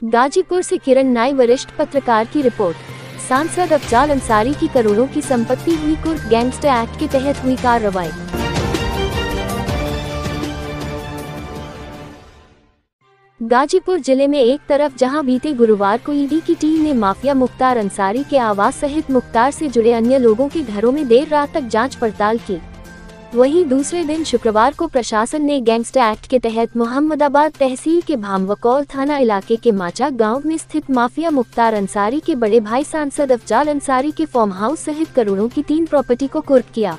गाजीपुर से किरण नाई, वरिष्ठ पत्रकार की रिपोर्ट। सांसद अफजाल अंसारी की करोड़ों की संपत्ति हुई कुर्क। गैंगस्टर एक्ट के तहत हुई कार्रवाई। गाजीपुर जिले में एक तरफ जहां बीते गुरुवार को ईडी की टीम ने माफिया मुख्तार अंसारी के आवास सहित मुख्तार से जुड़े अन्य लोगों के घरों में देर रात तक जांच पड़ताल की, वहीं दूसरे दिन शुक्रवार को प्रशासन ने गैंगस्टर एक्ट के तहत मोहम्मदाबाद तहसील के भामवकौल थाना इलाके के माचा गांव में स्थित माफिया मुख्तार अंसारी के बड़े भाई सांसद अफजाल अंसारी के फार्म हाउस सहित करोड़ों की 3 प्रॉपर्टी को कुर्क किया।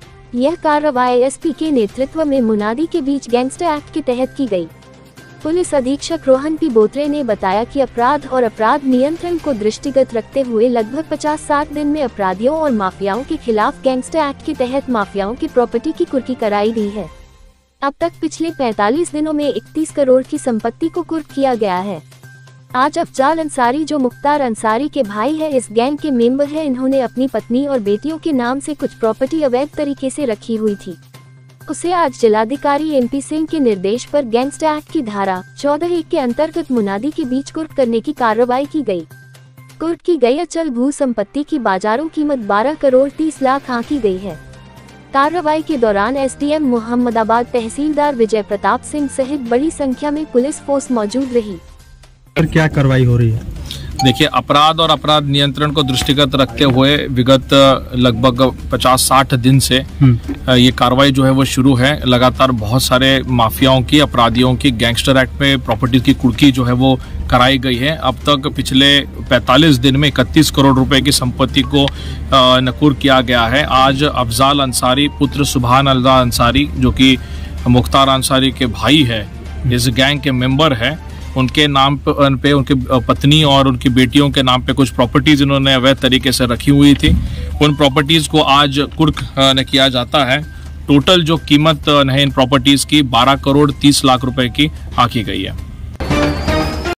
यह कार्रवाई एसपी के नेतृत्व में मुनादी के बीच गैंगस्टर एक्ट के तहत की गई। पुलिस अधीक्षक रोहन पी बोत्रे ने बताया कि अपराध और अपराध नियंत्रण को दृष्टिगत रखते हुए लगभग 50-60 दिन में अपराधियों और माफियाओं के खिलाफ गैंगस्टर एक्ट के तहत माफियाओं की प्रॉपर्टी की कुर्की कराई दी है। अब तक पिछले 45 दिनों में 31 करोड़ की संपत्ति को कुर्क किया गया है। आज अफजाल अंसारी, जो मुख्तार अंसारी के भाई है, इस गैंग के मेंबर है। इन्होंने अपनी पत्नी और बेटियों के नाम से कुछ प्रॉपर्टी अवैध तरीके से रखी हुई थी। उसे आज जिलाधिकारी एमपी सिंह के निर्देश पर गैंगस्टर एक्ट की धारा 14(1) के अंतर्गत मुनादी के बीच कुर्क करने की कार्रवाई की गई। कुर्क की गई अचल भू संपत्ति की बाजारों कीमत 12 करोड़ 30 लाख आंकी गई है। कार्रवाई के दौरान एसडीएम मोहम्मदाबाद, तहसीलदार विजय प्रताप सिंह सहित बड़ी संख्या में पुलिस फोर्स मौजूद रही। क्या कार्रवाई हो रही है? देखिए, अपराध और अपराध नियंत्रण को दृष्टिगत रखते हुए विगत लगभग 50-60 दिन से ये कार्रवाई जो है वो शुरू है। लगातार बहुत सारे माफियाओं की, अपराधियों की गैंगस्टर एक्ट में प्रॉपर्टी की कुर्की जो है वो कराई गई है। अब तक पिछले 45 दिन में 31 करोड़ रुपए की संपत्ति को नकुर किया गया है। आज अफजाल अंसारी पुत्र सुभान अल्लाह अंसारी, जो कि मुख्तार अंसारी के भाई है, इस गैंग के मेंबर है, उनके नाम पे उनकी पत्नी और उनकी बेटियों के नाम पे कुछ प्रॉपर्टीज इन्होंने अवैध तरीके से रखी हुई थी। उन प्रॉपर्टीज को आज कुर्क किया जाता है। टोटल जो कीमत है इन प्रॉपर्टीज की 12 करोड़ 30 लाख रुपए की आंकी गई है।